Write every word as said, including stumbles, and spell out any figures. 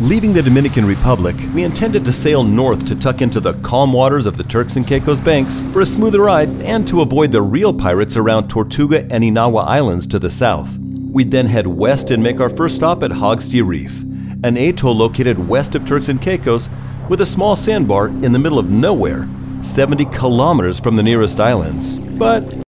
Leaving the Dominican Republic, we intended to sail north to tuck into the calm waters of the Turks and Caicos Banks for a smoother ride and to avoid the real pirates around Tortuga and Inagua Islands to the south. We'd then head west and make our first stop at Hogstee Reef, an atoll located west of Turks and Caicos with a small sandbar in the middle of nowhere, seventy kilometers from the nearest islands. But